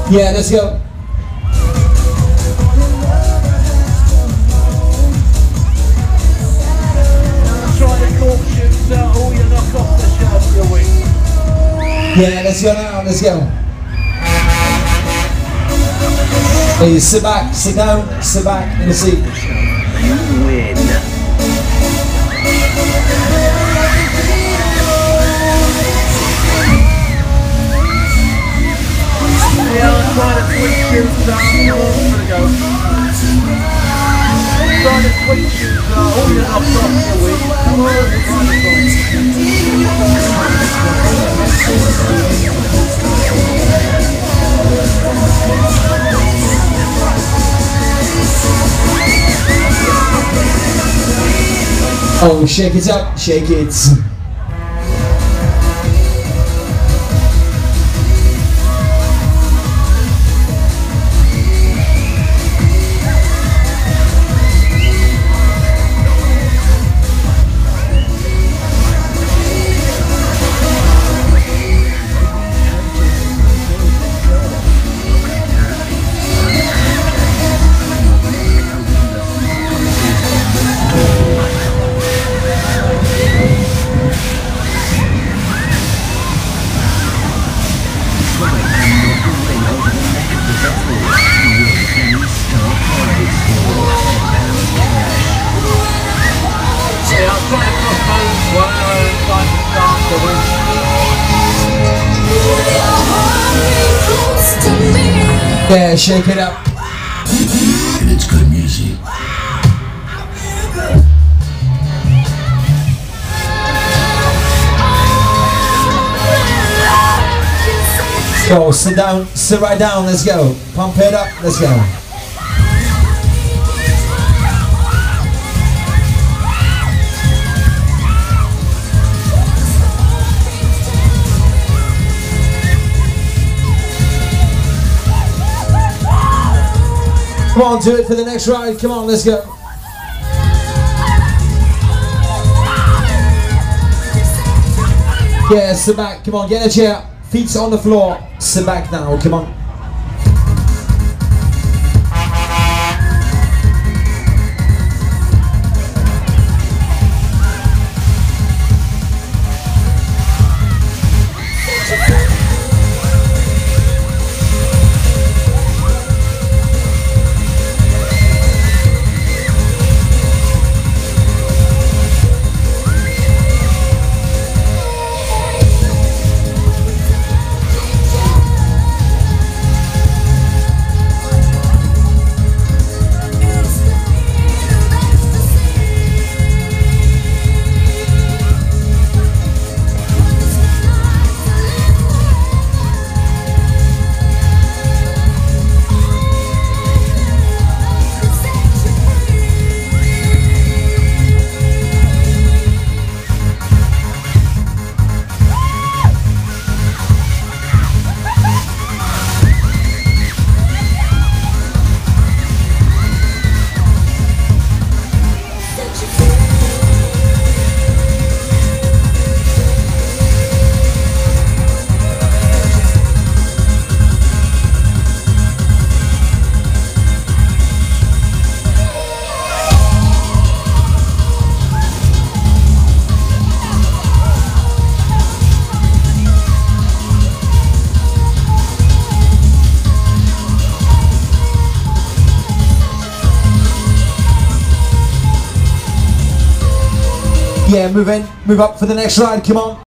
Yeah, let's go. Try the cautions, all you knock off the shelf your wing. Yeah, let's go now, let's go. Hey, sit back, sit down, sit back in the seat. You win. Yeah, I'm trying to switch you I'm gonna go. Trying to switch you all you knock off your wing. Oh, shake it up, shake it. Yeah, shake it up. And it's good music. Go, sit down, sit right down, let's go. Pump it up, let's go. Come on, do it for the next ride. Come on, let's go. Yeah, sit back. Come on, get a chair. Feet on the floor. Sit back now. Come on. Yeah, move in, move up for the next ride, come on.